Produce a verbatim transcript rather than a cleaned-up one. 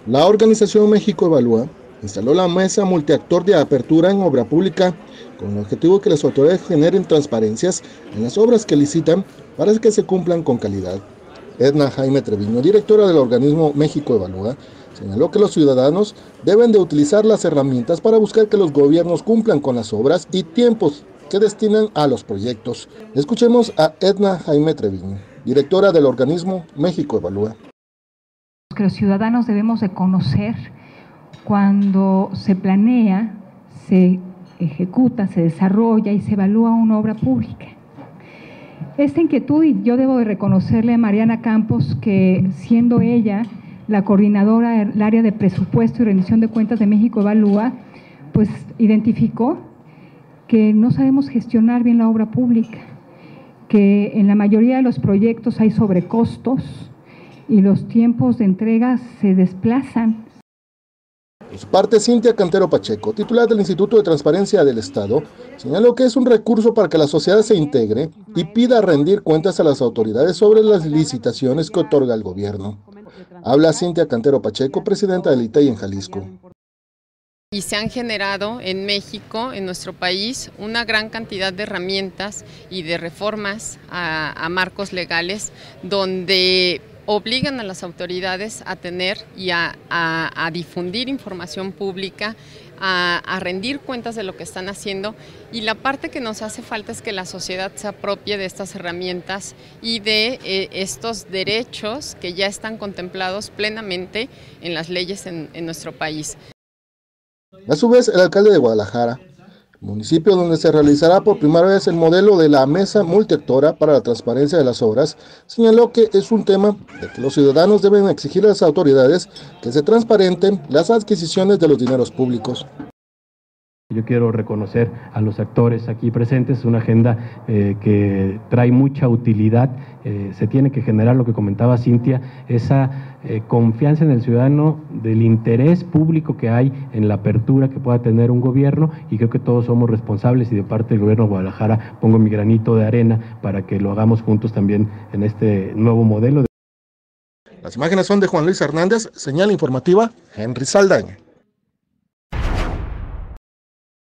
La organización México Evalúa instaló la mesa multiactor de apertura en obra pública con el objetivo de que las autoridades generen transparencias en las obras que licitan para que se cumplan con calidad. Edna Jaime Treviño, directora del organismo México Evalúa, señaló que los ciudadanos deben de utilizar las herramientas para buscar que los gobiernos cumplan con las obras y tiempos que destinan a los proyectos. Escuchemos a Edna Jaime Treviño, directora del organismo México Evalúa. Que los ciudadanos debemos de conocer cuando se planea, se ejecuta, se desarrolla y se evalúa una obra pública. Esta inquietud, y yo debo de reconocerle a Mariana Campos que siendo ella la coordinadora del área de presupuesto y rendición de cuentas de México Evalúa, pues identificó que no sabemos gestionar bien la obra pública, que en la mayoría de los proyectos hay sobrecostos y los tiempos de entrega se desplazan. Por su parte, Cintia Cantero Pacheco, titular del Instituto de Transparencia del Estado, señaló que es un recurso para que la sociedad se integre y pida rendir cuentas a las autoridades sobre las licitaciones que otorga el gobierno. Habla Cintia Cantero Pacheco, presidenta del I T E I en Jalisco. Y se han generado en México, en nuestro país, una gran cantidad de herramientas y de reformas a, a marcos legales donde obligan a las autoridades a tener y a, a, a difundir información pública, a, a rendir cuentas de lo que están haciendo, y la parte que nos hace falta es que la sociedad se apropie de estas herramientas y de eh, estos derechos que ya están contemplados plenamente en las leyes en, en nuestro país. A su vez, el alcalde de Guadalajara, municipio donde se realizará por primera vez el modelo de la mesa multiactora para la transparencia de las obras, señaló que es un tema de que los ciudadanos deben exigir a las autoridades que se transparenten las adquisiciones de los dineros públicos. Yo quiero reconocer a los actores aquí presentes, una agenda eh, que trae mucha utilidad, eh, se tiene que generar lo que comentaba Cintia, esa eh, confianza en el ciudadano del interés público que hay en la apertura que pueda tener un gobierno, y creo que todos somos responsables, y de parte del gobierno de Guadalajara pongo mi granito de arena para que lo hagamos juntos también en este nuevo modelo. Las imágenes son de Juan Luis Hernández, señal informativa, Henry Saldaña.